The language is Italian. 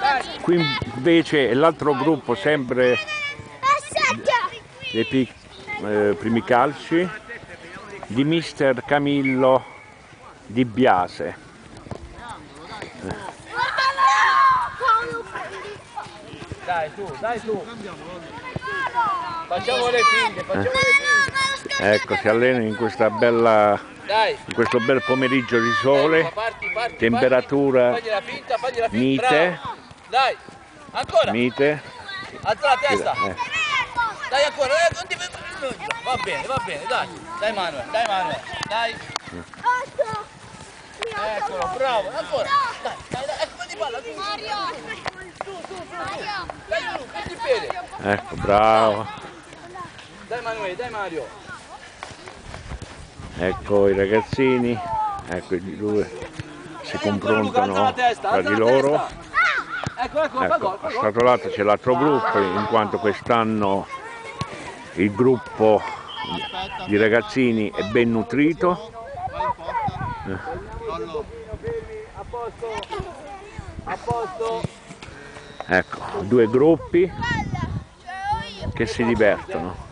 Qui invece è l'altro gruppo, sempre dei primi calci, di mister Camillo Di Biase. Dai tu. Facciamo le fighe, Ecco, si allenano in questa bella, in questo bel pomeriggio di sole, temperatura mite. Dai, ancora. Mite. Alza la testa. Dai ancora, va bene, dai. Dai Manuel, dai. Eccolo, bravo, ancora. Dai, ecco di palla. Mario. Dai giù, prendi il piede. Ecco, bravo. Dai Manuel, dai Mario. Ecco i ragazzini, ecco i due si confrontano tra di loro. Ecco, Ecco, a stato lato c'è l'altro gruppo, in quanto quest'anno il gruppo di ragazzini è ben nutrito. A posto. Ecco, due gruppi che si divertono.